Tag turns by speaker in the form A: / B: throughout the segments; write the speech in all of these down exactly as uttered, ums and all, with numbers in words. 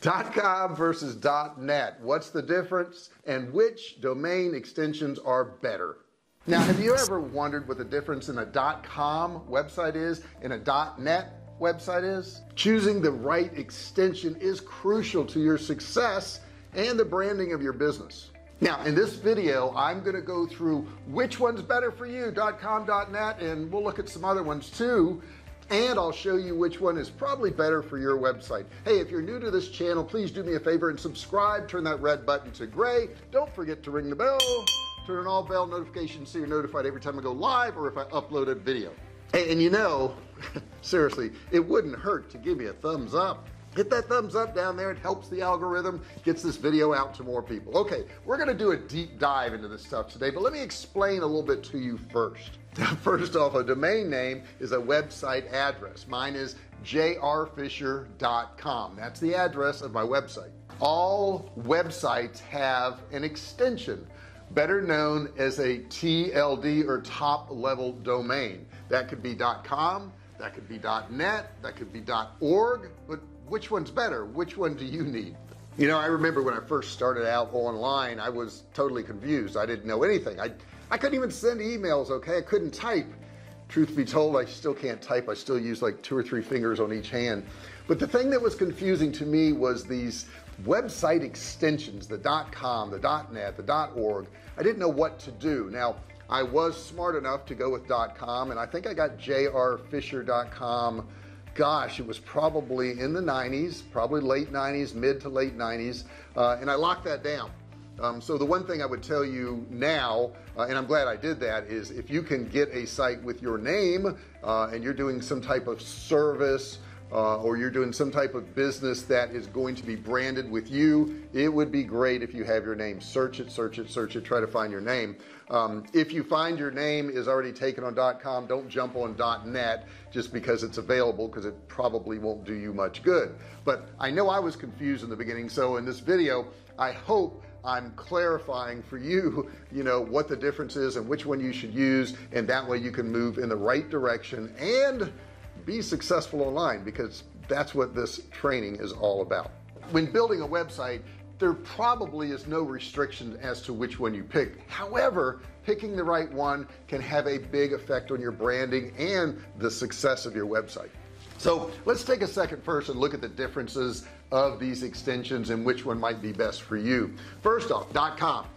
A: .com versus .net. What's the difference and which domain extensions are better? Now, have you ever wondered what the difference in a .com website is and a .net website is? Choosing the right extension is crucial to your success and the branding of your business. Now, in this video, I'm going to go through which one's better for you, .com, .net, and we'll look at some other ones too. And I'll show you which one is probably better for your website. Hey, if you're new to this channel, please do me a favor and subscribe. Turn that red button to gray. Don't forget to ring the bell. Turn on all bell notifications so you're notified every time I go live or if I upload a video. Hey, and you know, seriously, it wouldn't hurt to give me a thumbs up. Hit that thumbs up down there. It helps the algorithm, gets this video out to more people. Okay, we're going to do a deep dive into this stuff today, but let me explain a little bit to you first. First off, a domain name is a website address. Mine is j r fisher dot com. That's the address of my website. All websites have an extension, better known as a T L D or top level domain. That could be .com, that could be .net, that could be .org, but which one's better? Which one do you need? You know, I remember when I first started out online, I was totally confused. I didn't know anything. I, I couldn't even send emails, okay? I couldn't type. Truth be told, I still can't type. I still use like two or three fingers on each hand. But the thing that was confusing to me was these website extensions, the .com, the .net, the .org. I didn't know what to do. Now, I was smart enough to go with .com, and I think I got j r fisher dot com. Gosh, it was probably in the nineties, probably late nineties, mid to late nineties, uh, and I locked that down. Um, so the one thing I would tell you now, uh, and I'm glad I did that, is if you can get a site with your name uh, and you're doing some type of service uh, or you're doing some type of business that is going to be branded with you, it would be great if you have your name. Search it, search it, search it, try to find your name. Um, if you find your name is already taken on .com, don't jump on .net just because it's available, because it probably won't do you much good. But I know I was confused in the beginning, so in this video, I hope I'm clarifying for you, you know, what the difference is and which one you should use, and that way you can move in the right direction and be successful online, because that's what this training is all about. When building a website, there probably is no restriction as to which one you pick. However, picking the right one can have a big effect on your branding and the success of your website. So let's take a second first and look at the differences of these extensions and which one might be best for you. First off, .com.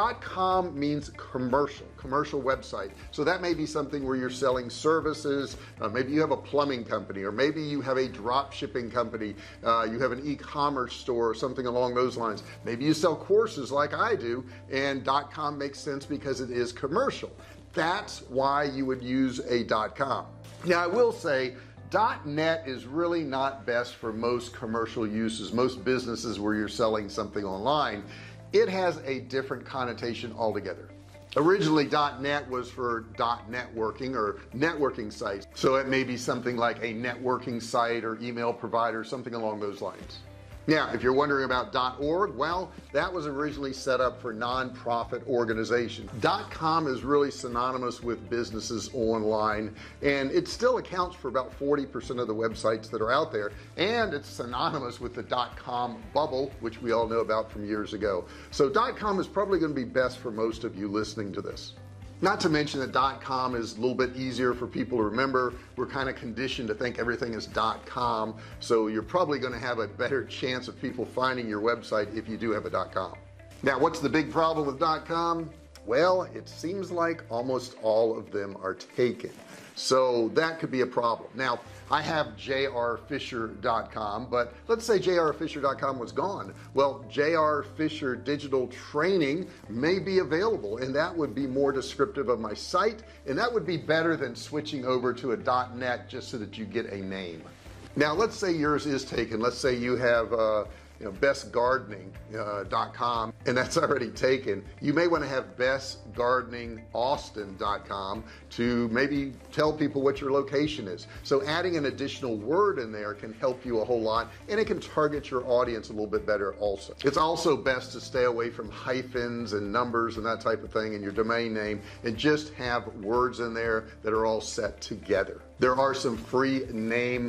A: .com means commercial, commercial website. So that may be something where you're selling services. Uh, maybe you have a plumbing company, or maybe you have a drop shipping company. Uh, you have an e-commerce store or something along those lines. Maybe you sell courses like I do, and .com makes sense because it is commercial. That's why you would use a .com. Now, I will say, .net is really not best for most commercial uses, most businesses where you're selling something online. It has a different connotation altogether. Originally, .net was for .networking or networking sites. So it may be something like a networking site or email provider, something along those lines. Now, if you're wondering about .org, well, that was originally set up for nonprofit organizations. .com is really synonymous with businesses online, and it still accounts for about forty percent of the websites that are out there, and it's synonymous with the .com bubble, which we all know about from years ago. So .com is probably going to be best for most of you listening to this. Not to mention that .com is a little bit easier for people to remember. We're kind of conditioned to think everything is .com, so you're probably going to have a better chance of people finding your website if you do have a .com. Now, what's the big problem with .com? Well, it seems like almost all of them are taken, so that could be a problem. Now, I have j r fisher dot com, but let's say j r fisher dot com was gone. Well, J R Fisher Digital Training may be available, and that would be more descriptive of my site, and that would be better than switching over to a .net just so that you get a name. Now, let's say yours is taken. Let's say you have uh, you know, best gardening dot com, uh, and that's already taken. You may want to have best gardening austin dot com to maybe tell people what your location is. So adding an additional word in there can help you a whole lot, and it can target your audience a little bit better also. It's also best to stay away from hyphens and numbers and that type of thing in your domain name, and just have words in there that are all set together. There are some free name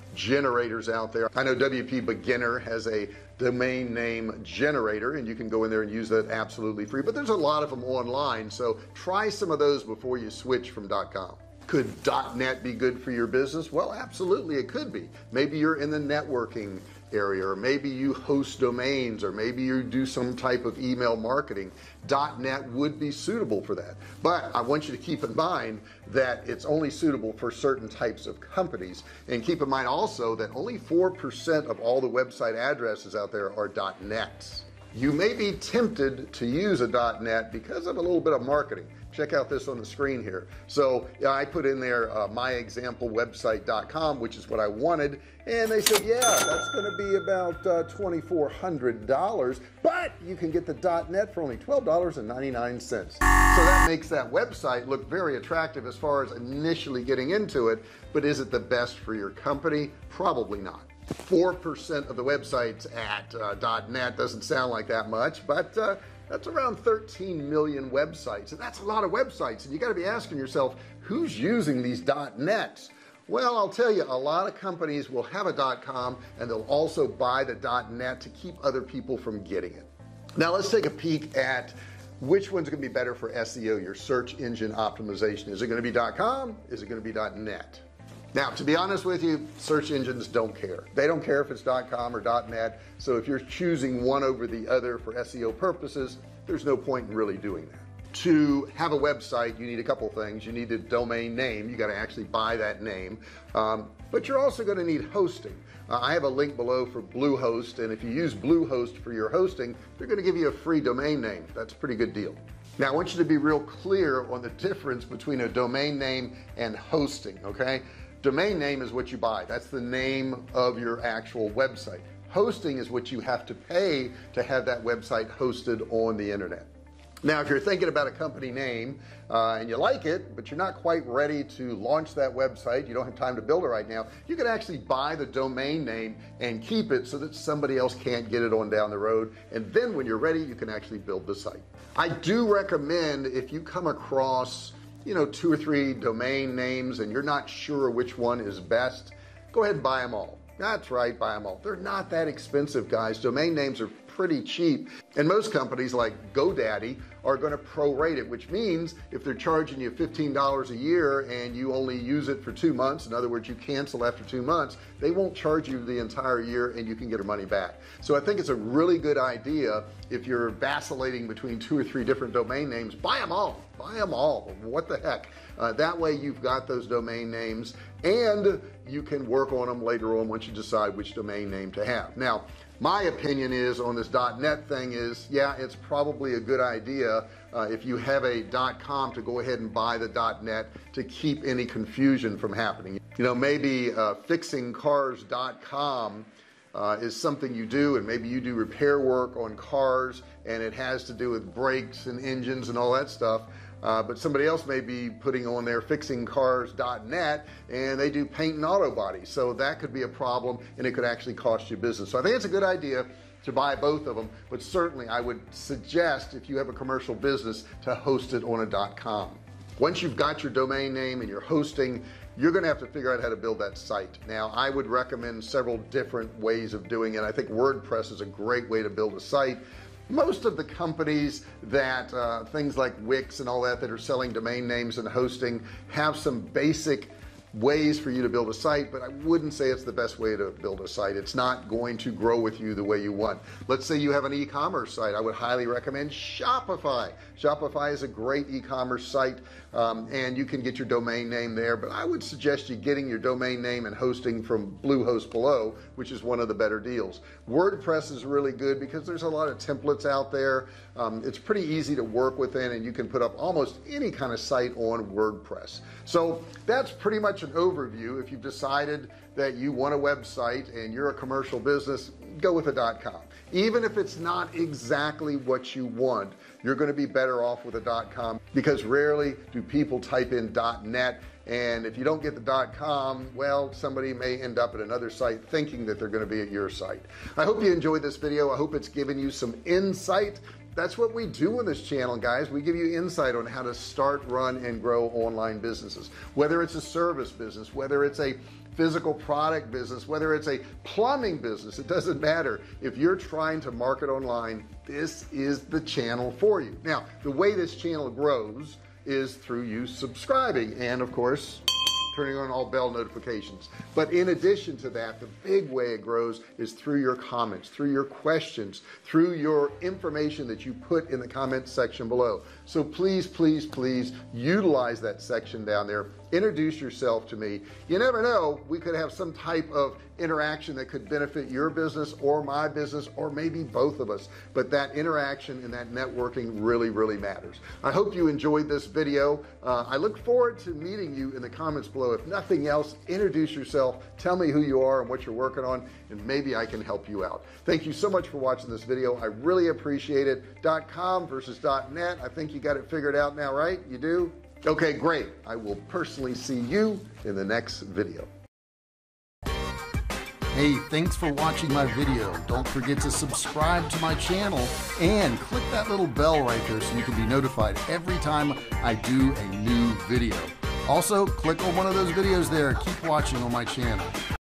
A: generators out there. I know W P Beginner has a domain name generator, and you can go in there and use that absolutely free, but there's a lot of them online, so try some of those before you switch from .com. Could .net be good for your business? Well, absolutely it could be. Maybe you're in the networking area, or maybe you host domains, or maybe you do some type of email marketing. .net would be suitable for that, but I want you to keep in mind that it's only suitable for certain types of companies, and keep in mind also that only four percent of all the website addresses out there are .nets. You may be tempted to use a .net because of a little bit of marketing. Check out this on the screen here. So yeah, I put in there uh, my example website dot com, which is what I wanted, and they said, yeah, that's going to be about uh, twenty-four hundred dollars, but you can get the .net for only twelve ninety-nine. So that makes that website look very attractive as far as initially getting into it, but is it the best for your company? Probably not. four percent of the websites at uh, .net doesn't sound like that much, but uh, that's around thirteen million websites, and that's a lot of websites, and you got to be asking yourself, who's using these .nets? Well, I'll tell you, a lot of companies will have a .com, and they'll also buy the .net to keep other people from getting it. Now let's take a peek at which one's going to be better for S E O, your search engine optimization. Is it going to be .com? Is it going to be .net? Now, to be honest with you, search engines don't care. They don't care if it's .com or .net. So if you're choosing one over the other for S E O purposes, there's no point in really doing that. To have a website, you need a couple things. You need a domain name. You got to actually buy that name. Um, but you're also going to need hosting. Uh, I have a link below for Bluehost, and if you use Bluehost for your hosting, they're going to give you a free domain name. That's a pretty good deal. Now, I want you to be real clear on the difference between a domain name and hosting, okay? Domain name is what you buy. That's the name of your actual website. Hosting is what you have to pay to have that website hosted on the internet. Now, if you're thinking about a company name uh, and you like it, but you're not quite ready to launch that website, you don't have time to build it right now, you can actually buy the domain name and keep it so that somebody else can't get it on down the road, and then when you're ready, you can actually build the site. I do recommend, if you come across you know two or three domain names and you're not sure which one is best, go ahead and buy them all. That's right, buy them all. They're not that expensive, guys. Domain names are pretty cheap, and most companies like GoDaddy are going to prorate it, which means if they're charging you fifteen dollars a year and you only use it for two months, in other words, you cancel after two months, they won't charge you the entire year and you can get your money back. So I think it's a really good idea, if you're vacillating between two or three different domain names, buy them all. Buy them all. What the heck? Uh, that way you've got those domain names and you can work on them later on once you decide which domain name to have. Now, my opinion is on this .net thing is, yeah, it's probably a good idea uh, if you have a .com to go ahead and buy the .net to keep any confusion from happening. You know, maybe uh, fixing cars dot com uh, is something you do, and maybe you do repair work on cars and it has to do with brakes and engines and all that stuff. Uh, but somebody else may be putting on there fixing cars dot net and they do paint and auto body, so that could be a problem and it could actually cost you business. So I think it's a good idea to buy both of them, but certainly I would suggest, if you have a commercial business, to host it on a .com. Once you've got your domain name and your hosting, you're going to have to figure out how to build that site. Now, I would recommend several different ways of doing it. I think WordPress is a great way to build a site. Most of the companies that uh, things like Wix and all that that are selling domain names and hosting have some basic ways for you to build a site, but I wouldn't say it's the best way to build a site. It's not going to grow with you the way you want. Let's say you have an e-commerce site. I would highly recommend Shopify. Shopify is a great e-commerce site, um, and you can get your domain name there, but I would suggest you getting your domain name and hosting from Bluehost below, which is one of the better deals. WordPress is really good because there's a lot of templates out there. Um, it's pretty easy to work within, and you can put up almost any kind of site on WordPress. So that's pretty much an overview. If you've decided that you want a website and you're a commercial business, go with a .com. Even if it's not exactly what you want, you're going to be better off with a .com, because rarely do people type in .net, and if you don't get the .com, well, somebody may end up at another site thinking that they're going to be at your site. I hope you enjoyed this video. I hope it's given you some insight. That's what we do on this channel, guys. We give you insight on how to start, run, and grow online businesses. Whether it's a service business, whether it's a physical product business, whether it's a plumbing business, it doesn't matter. If you're trying to market online, this is the channel for you. Now, the way this channel grows is through you subscribing and, of course, turning on all bell notifications. But in addition to that, the big way it grows is through your comments, through your questions, through your information that you put in the comments section below. So please, please, please utilize that section down there. Introduce yourself to me. You never know, we could have some type of interaction that could benefit your business or my business, or maybe both of us. But that interaction and that networking really, really matters. I hope you enjoyed this video. Uh, I look forward to meeting you in the comments below. If nothing else, introduce yourself, tell me who you are and what you're working on, and maybe I can help you out. Thank you so much for watching this video. I really appreciate it. .com versus .net. I think you got it figured out now, right? You do? Okay, great. I will personally see you in the next video. Hey, thanks for watching my video. Don't forget to subscribe to my channel and click that little bell right there so you can be notified every time I do a new video. Also, click on one of those videos there. Keep watching on my channel.